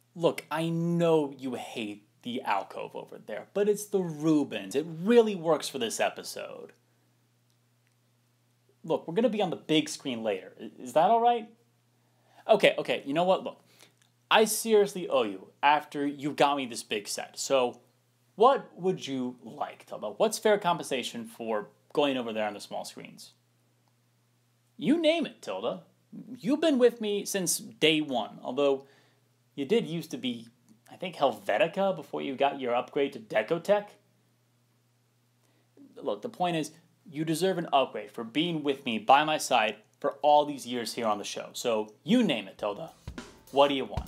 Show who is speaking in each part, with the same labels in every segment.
Speaker 1: Look, I know you hate the alcove over there, but it's the Reubens. It really works for this episode. Look, we're going to be on the big screen later. Is that alright? Okay, you know what? Look, I seriously owe you after you got me this big set. So, what would you like, Tilda? What's fair compensation for going over there on the small screens? You name it, Tilda. You've been with me since day one, although you did used to be, I think, Helvetica before you got your upgrade to Decotech. Look, the point is, you deserve an upgrade for being with me by my side for all these years here on the show. So, you name it, Tilda. What do you want?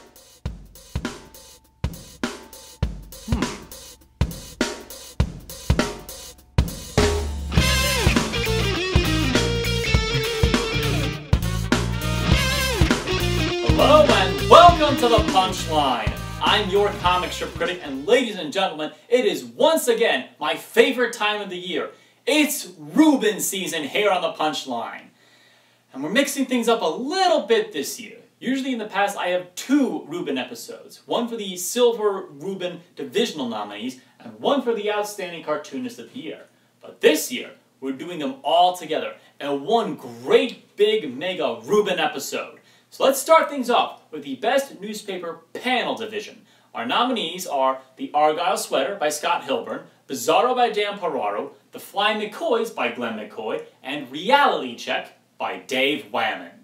Speaker 1: Hello and welcome to the Punchline. I'm your comic strip critic, and ladies and gentlemen, it is once again my favorite time of the year. It's Reuben season here on the Punchline. And we're mixing things up a little bit this year. Usually in the past I have 2 Reuben episodes. One for the Silver Reuben Divisional nominees, and one for the Outstanding Cartoonist of the Year. But this year, we're doing them all together in one great big mega Reuben episode. So let's start things off with the Best Newspaper Panel Division. Our nominees are The Argyle Sweater by Scott Hilburn, Bizarro by Dan Parraro, The Flying McCoys by Glenn McCoy, and Reality Check by Dave Wammond.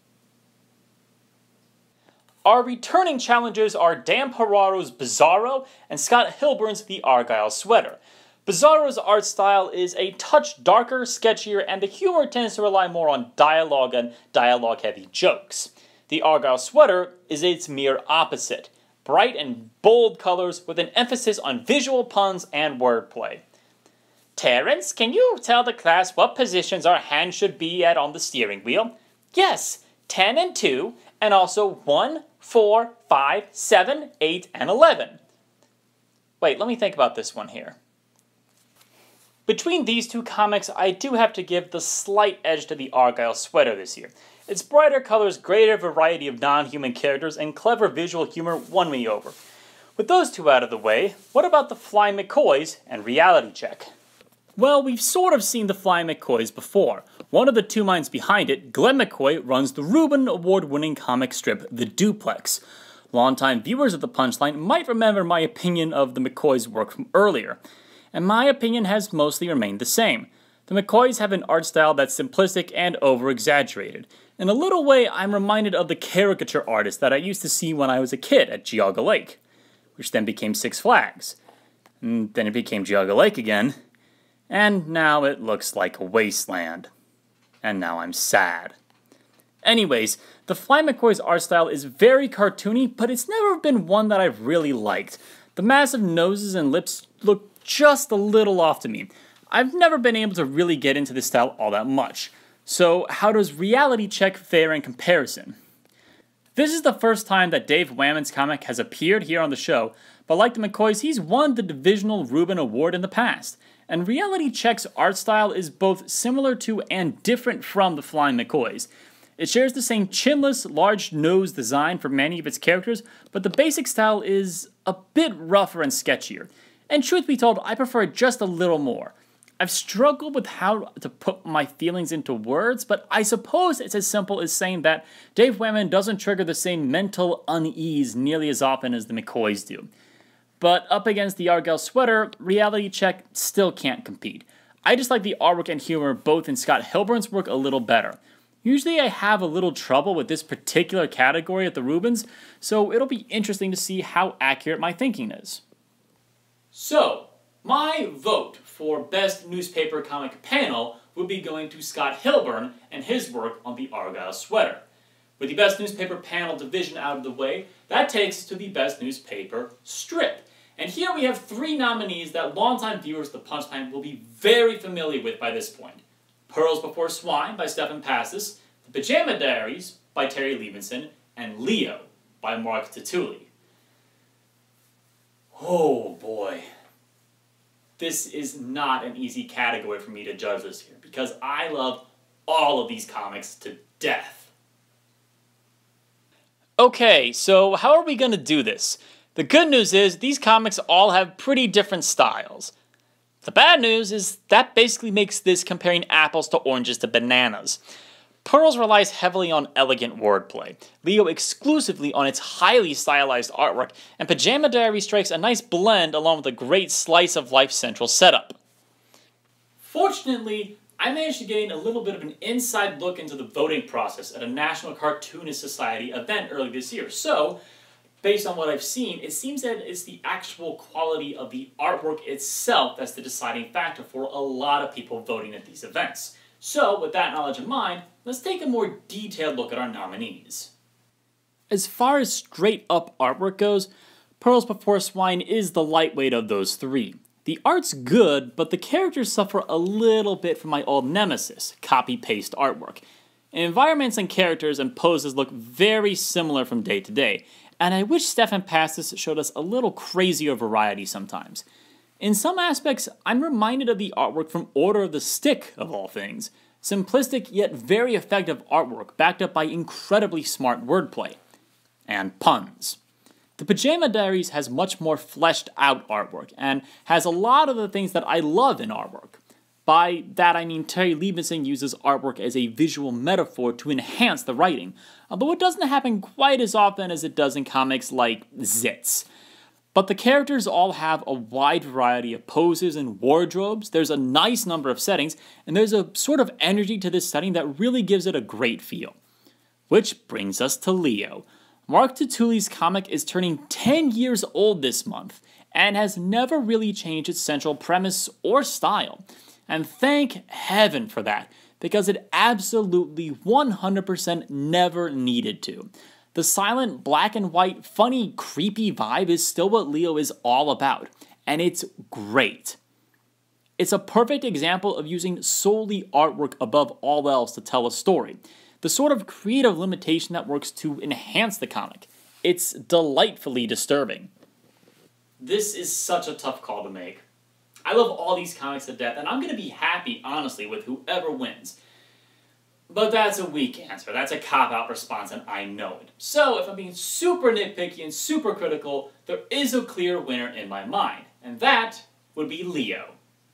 Speaker 1: Our returning challengers are Dan Parraro's Bizarro and Scott Hilburn's The Argyle Sweater. Bizarro's art style is a touch darker, sketchier, and the humor tends to rely more on dialogue and dialogue-heavy jokes. The Argyle Sweater is its mere opposite. Bright and bold colors with an emphasis on visual puns and wordplay. Terrence, can you tell the class what positions our hands should be at on the steering wheel? Yes, 10 and 2, and also 1, 4, 5, 7, 8, and 11. Wait, let me think about this one here. Between these 2 comics, I do have to give the slight edge to the Argyle Sweater this year. Its brighter colors, greater variety of non-human characters, and clever visual humor won me over. With those 2 out of the way, what about the Flying McCoys and Reality Check? Well, we've sort of seen the Flying McCoys before. One of the 2 minds behind it, Glenn McCoy, runs the Reuben Award-winning comic strip The Duplex. Longtime viewers of the Punchline might remember my opinion of the McCoys' work from earlier. And my opinion has mostly remained the same. The McCoys have an art style that's simplistic and over-exaggerated. In a little way, I'm reminded of the caricature artist that I used to see when I was a kid at Geauga Lake, which then became Six Flags. And then it became Geauga Lake again, and now it looks like a wasteland. And now I'm sad. Anyways, the Fly McCoy's art style is very cartoony, but it's never been one that I've really liked. The massive noses and lips look just a little off to me. I've never been able to really get into this style all that much. So how does Reality Check fare in comparison? This is the first time that Dave Wammond's comic has appeared here on the show, but like the McCoys, he's won the Divisional Reuben Award in the past. And Reality Check's art style is both similar to and different from the Flying McCoys. It shares the same chinless, large nose design for many of its characters, but the basic style is a bit rougher and sketchier. And truth be told, I prefer it just a little more. I've struggled with how to put my feelings into words, but I suppose it's as simple as saying that Dave Wammond doesn't trigger the same mental unease nearly as often as the McCoys do. But up against the Argyle Sweater, Reality Check still can't compete. I just like the artwork and humor both in Scott Hilburn's work a little better. Usually I have a little trouble with this particular category at the Reubens, so it'll be interesting to see how accurate my thinking is. So, my vote for Best Newspaper Comic Panel would be going to Scott Hilburn and his work on the Argyle Sweater. With the Best Newspaper Panel division out of the way, that takes us to the Best Newspaper Strip. And here we have 3 nominees that longtime viewers of the Punchline will be very familiar with by this point. Pearls Before Swine by Stephan Passis, The Pajama Diaries by Terry Levinson, and Leo by Mark Tatulli. Oh boy. This is not an easy category for me to judge this here, because I love all of these comics to death. Okay, so how are we going to do this? The good news is these comics all have pretty different styles. The bad news is that basically makes this comparing apples to oranges to bananas. Pearls relies heavily on elegant wordplay, Leo exclusively on its highly stylized artwork, and Pajama Diary strikes a nice blend along with a great slice-of-life central setup. Fortunately, I managed to gain a little bit of an inside look into the voting process at a National Cartoonist Society event early this year, so based on what I've seen, it seems that it's the actual quality of the artwork itself that's the deciding factor for a lot of people voting at these events. So, with that knowledge in mind, let's take a more detailed look at our nominees. As far as straight-up artwork goes, Pearls Before Swine is the lightweight of those three. The art's good, but the characters suffer a little bit from my old nemesis, copy-paste artwork. Environments and characters and poses look very similar from day to day, and I wish Stefan Pastis showed us a little crazier variety sometimes. In some aspects, I'm reminded of the artwork from Order of the Stick, of all things. Simplistic yet very effective artwork backed up by incredibly smart wordplay. And puns. The Pajama Diaries has much more fleshed out artwork, and has a lot of the things that I love in artwork. By that I mean Terry Liebenson uses artwork as a visual metaphor to enhance the writing, although it doesn't happen quite as often as it does in comics like Zits. But the characters all have a wide variety of poses and wardrobes, there's a nice number of settings, and there's a sort of energy to this setting that really gives it a great feel. Which brings us to Leo. Mark Tutulli's comic is turning 10 years old this month, and has never really changed its central premise or style. And thank heaven for that, because it absolutely 100% never needed to. The silent, black and white, funny, creepy vibe is still what Leo is all about, and it's great. It's a perfect example of using solely artwork above all else to tell a story. The sort of creative limitation that works to enhance the comic. It's delightfully disturbing. This is such a tough call to make. I love all these comics to death, and I'm going to be happy, honestly, with whoever wins. But that's a weak answer. That's a cop-out response, and I know it. So, if I'm being super nitpicky and super critical, there is a clear winner in my mind, and that would be Leo.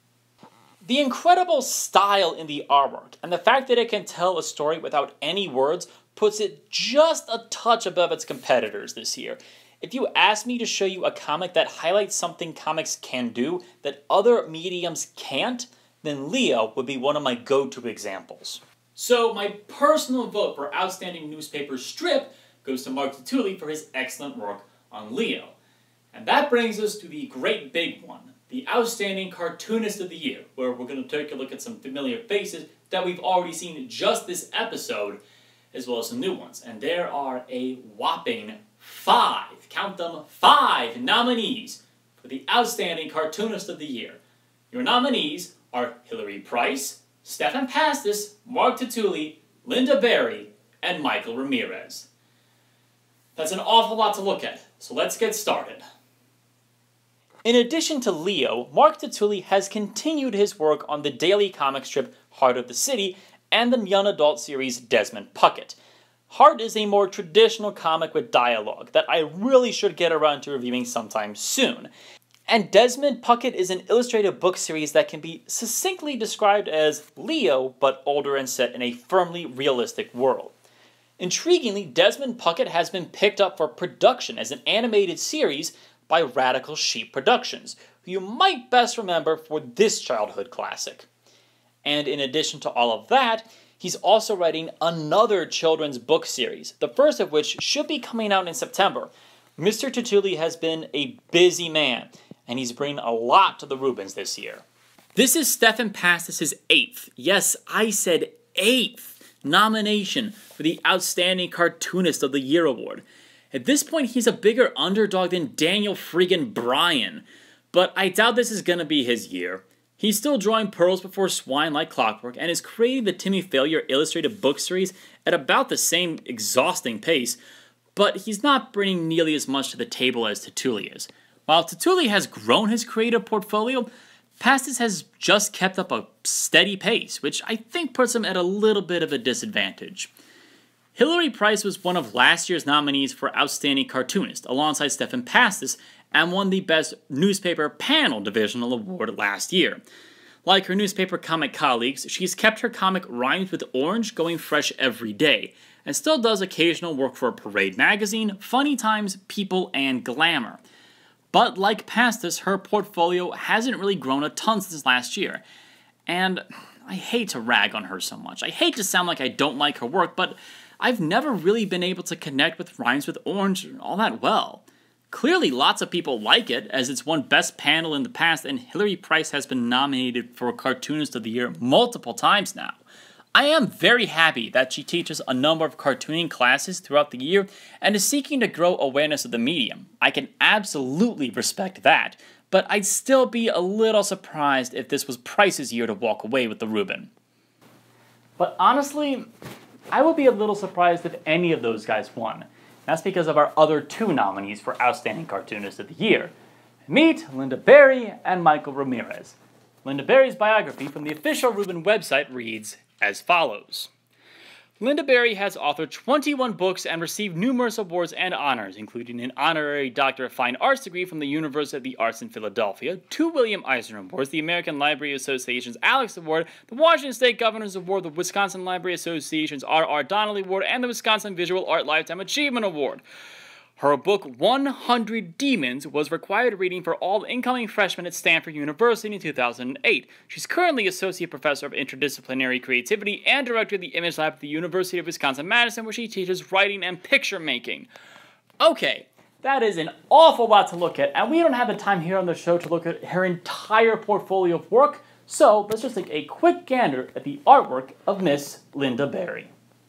Speaker 1: The incredible style in the artwork, and the fact that it can tell a story without any words, puts it just a touch above its competitors this year. If you ask me to show you a comic that highlights something comics can do that other mediums can't, then Leo would be one of my go-to examples. So my personal vote for Outstanding Newspaper Strip goes to Mark Tutulli for his excellent work on Leo. And that brings us to the great big one, the Outstanding Cartoonist of the Year, where we're going to take a look at some familiar faces that we've already seen just this episode, as well as some new ones. And there are a whopping 5, count them, 5 nominees for the Outstanding Cartoonist of the Year. Your nominees are Hilary Price, Stefan Pastis, Mark Tutulli, Linda Berry, and Michael Ramirez. That's an awful lot to look at, so let's get started. In addition to Leo, Mark Tutulli has continued his work on the daily comic strip Heart of the City and the young adult series Desmond Puckett. Heart is a more traditional comic with dialogue that I really should get around to reviewing sometime soon. And Desmond Puckett is an illustrated book series that can be succinctly described as Leo, but older and set in a firmly realistic world. Intriguingly, Desmond Puckett has been picked up for production as an animated series by Radical Sheep Productions, who you might best remember for this childhood classic. And in addition to all of that, he's also writing another children's book series, the first of which should be coming out in September. Mr. Tutulli has been a busy man, and he's bringing a lot to the Reubens this year. This is Stefan Pastis' 8th, yes, I said 8th, nomination for the Outstanding Cartoonist of the Year award. At this point, he's a bigger underdog than Daniel friggin' Bryan, but I doubt this is gonna be his year. He's still drawing Pearls Before Swine like clockwork, and is creating the Timmy Failure illustrated book series at about the same exhausting pace, but he's not bringing nearly as much to the table as Tutulli is. While Tutulli has grown his creative portfolio, Pastis has just kept up a steady pace, which I think puts him at a little bit of a disadvantage. Hilary Price was one of last year's nominees for Outstanding Cartoonist, alongside Stephen Pastis, and won the Best Newspaper Panel Divisional Award last year. Like her newspaper comic colleagues, she's kept her comic Rhymes with Orange going fresh every day, and still does occasional work for Parade Magazine, Funny Times, People, and Glamour. But like Pastis, her portfolio hasn't really grown a ton since last year, and I hate to rag on her so much. I hate to sound like I don't like her work, but I've never really been able to connect with Rhymes with Orange all that well. Clearly, lots of people like it, as it's won Best Panel in the past, and Hilary Price has been nominated for Cartoonist of the Year multiple times now. I am very happy that she teaches a number of cartooning classes throughout the year and is seeking to grow awareness of the medium. I can absolutely respect that, but I'd still be a little surprised if this was Price's year to walk away with the Reuben. But honestly, I would be a little surprised if any of those guys won. That's because of our other two nominees for Outstanding Cartoonist of the Year. Meet Linda Berry and Michael Ramirez. Linda Berry's biography from the official Reuben website reads as follows. Linda Berry has authored 21 books and received numerous awards and honors, including an honorary Doctor of Fine Arts degree from the University of the Arts in Philadelphia, 2 William Eisner Awards, the American Library Association's Alex Award, the Washington State Governor's Award, the Wisconsin Library Association's R.R. Donnelly Award, and the Wisconsin Visual Art Lifetime Achievement Award. Her book, 100 Demons, was required reading for all incoming freshmen at Stanford University in 2008. She's currently Associate Professor of Interdisciplinary Creativity and Director of the Image Lab at the University of Wisconsin-Madison, where she teaches writing and picture making. Okay, that is an awful lot to look at, and we don't have the time here on the show to look at her entire portfolio of work, so let's just take a quick gander at the artwork of Miss Linda Berry.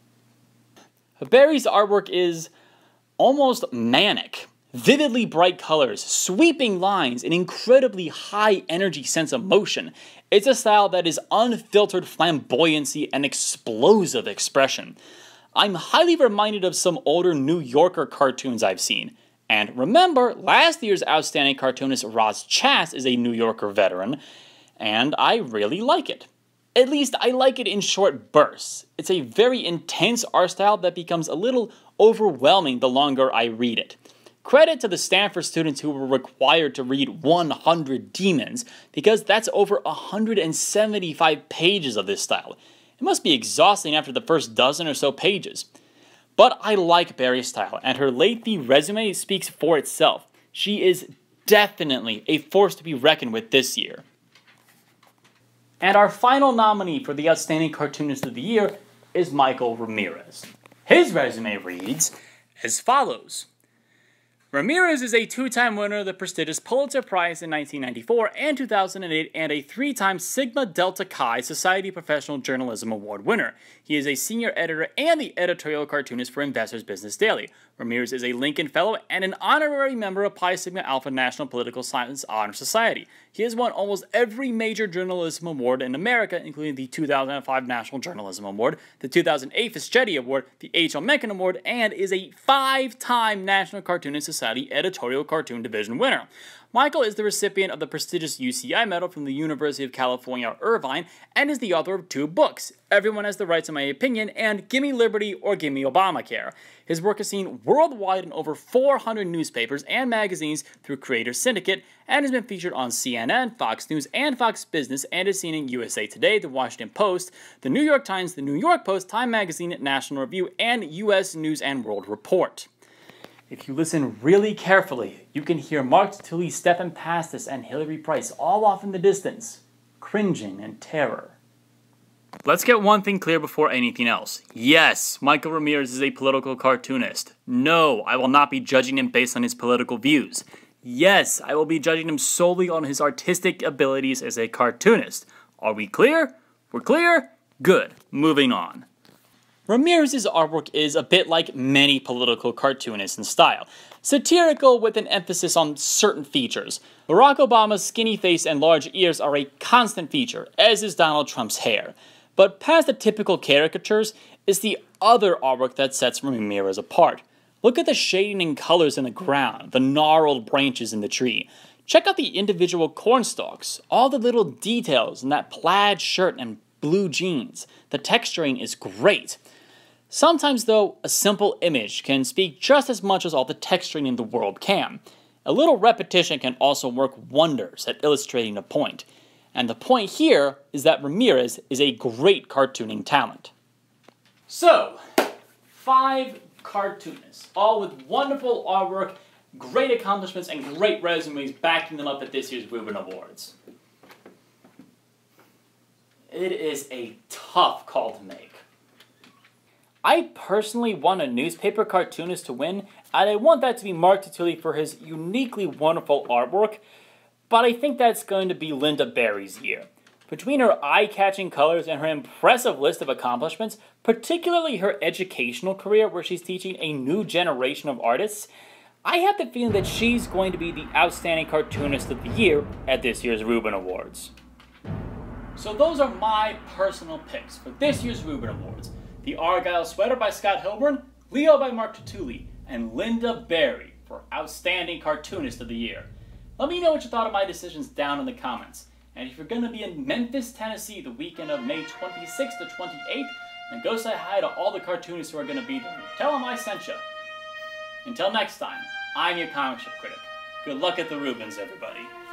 Speaker 1: Berry's artwork is almost manic. Vividly bright colors, sweeping lines, an incredibly high-energy sense of motion. It's a style that is unfiltered flamboyancy and explosive expression. I'm highly reminded of some older New Yorker cartoons I've seen. And remember, last year's Outstanding Cartoonist Roz Chast is a New Yorker veteran, and I really like it. At least, I like it in short bursts. It's a very intense art style that becomes a little overwhelming the longer I read it. Credit to the Stanford students who were required to read 100 Demons, because that's over 175 pages of this style. It must be exhausting after the first dozen or so pages. But I like Berry's style, and her lengthy resume speaks for itself. She is definitely a force to be reckoned with this year. And our final nominee for the Outstanding Cartoonist of the Year is Michael Ramirez. His resume reads as follows. Ramirez is a two-time winner of the prestigious Pulitzer Prize in 1994 and 2008 and a three-time Sigma Delta Chi Society Professional Journalism Award winner. He is a senior editor and the editorial cartoonist for Investor's Business Daily. Ramirez is a Lincoln Fellow and an honorary member of Pi Sigma Alpha National Political Science Honor Society. He has won almost every major journalism award in America, including the 2005 National Journalism Award, the 2008 Fischetti Award, the H.L. Mencken Award, and is a 5-time National Cartoonist Society Editorial Cartoon Division winner. Michael is the recipient of the prestigious UCI Medal from the University of California, Irvine, and is the author of 2 books, Everyone Has the Right to My Opinion and Gimme Liberty or Gimme Obamacare. His work is seen worldwide in over 400 newspapers and magazines through Creator Syndicate, and has been featured on CNN, Fox News, and Fox Business, and is seen in USA Today, The Washington Post, The New York Times, The New York Post, Time Magazine, National Review, and U.S. News and World Report. If you listen really carefully, you can hear Mark Tully, Stephen Pastis, and Hilary Price all off in the distance, cringing in terror. Let's get one thing clear before anything else. Yes, Michael Ramirez is a political cartoonist. No, I will not be judging him based on his political views. Yes, I will be judging him solely on his artistic abilities as a cartoonist. Are we clear? We're clear? Good. Moving on. Ramirez's artwork is a bit like many political cartoonists in style. Satirical with an emphasis on certain features. Barack Obama's skinny face and large ears are a constant feature, as is Donald Trump's hair. But past the typical caricatures is the other artwork that sets Ramirez apart. Look at the shading and colors in the ground, the gnarled branches in the tree. Check out the individual corn stalks, all the little details in that plaid shirt and blue jeans. The texturing is great. Sometimes, though, a simple image can speak just as much as all the texturing in the world can. A little repetition can also work wonders at illustrating a point. And the point here is that Ramirez is a great cartooning talent. So, 5 cartoonists, all with wonderful artwork, great accomplishments, and great resumes backing them up at this year's Reuben Awards. It is a tough call to make. I personally want a newspaper cartoonist to win, and I want that to be Mark Tutuli for his uniquely wonderful artwork, but I think that's going to be Lynda Barry's year. Between her eye-catching colors and her impressive list of accomplishments, particularly her educational career where she's teaching a new generation of artists, I have the feeling that she's going to be the Outstanding Cartoonist of the Year at this year's Reuben Awards. So those are my personal picks for this year's Reuben Awards. The Argyle Sweater by Scott Hilburn, Leo by Mark Tutuli, and Lynda Barry for Outstanding Cartoonist of the Year. Let me know what you thought of my decisions down in the comments. And if you're going to be in Memphis, Tennessee the weekend of May 26th to 28th, then go say hi to all the cartoonists who are going to be there. Tell them I sent you. Until next time, I'm your comic strip critic. Good luck at the Reubens, everybody.